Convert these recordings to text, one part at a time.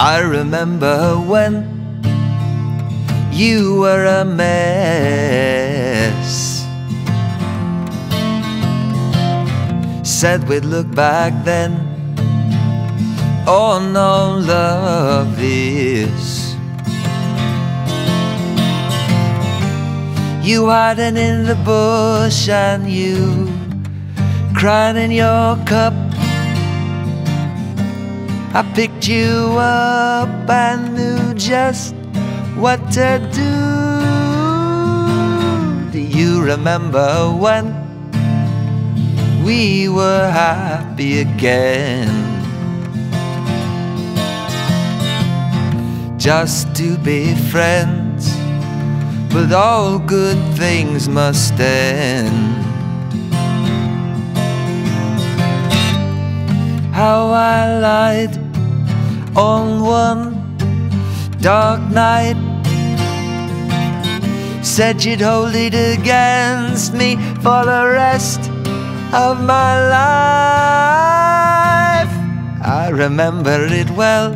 I remember when you were a mess. Said we'd look back then on all of this. You hiding in the bush and you crying in your cup. I picked you up and knew just what to do. Do you remember when we were happy again? Just to be friends, but all good things must end. How I lied on one dark night, said you'd hold it against me for the rest of my life. I remember it well.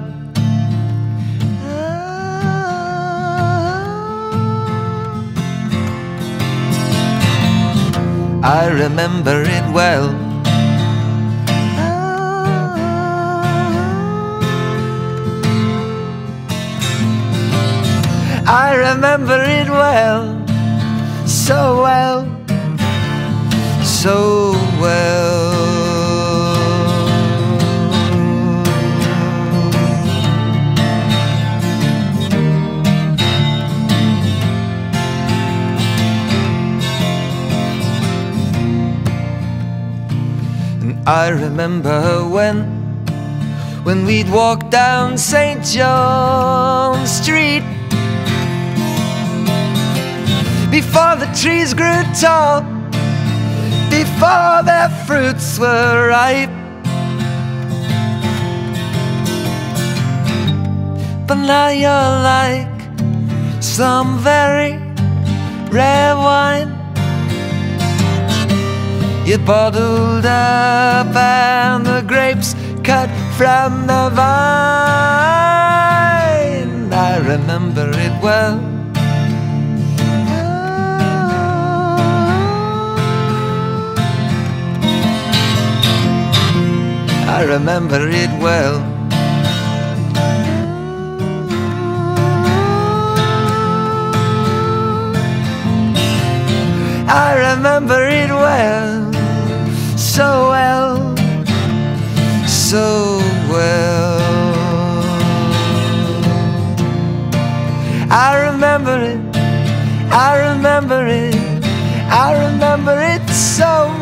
I remember it well. I remember it well, so well, so well. And I remember when we'd walk down St. John Street, before the trees grew tall, before their fruits were ripe. But now you're like some very rare wine. You're bottled up and the grapes cut from the vine. I remember it well. I remember it well. I remember it well, so well, so well. I remember it, I remember it, I remember it so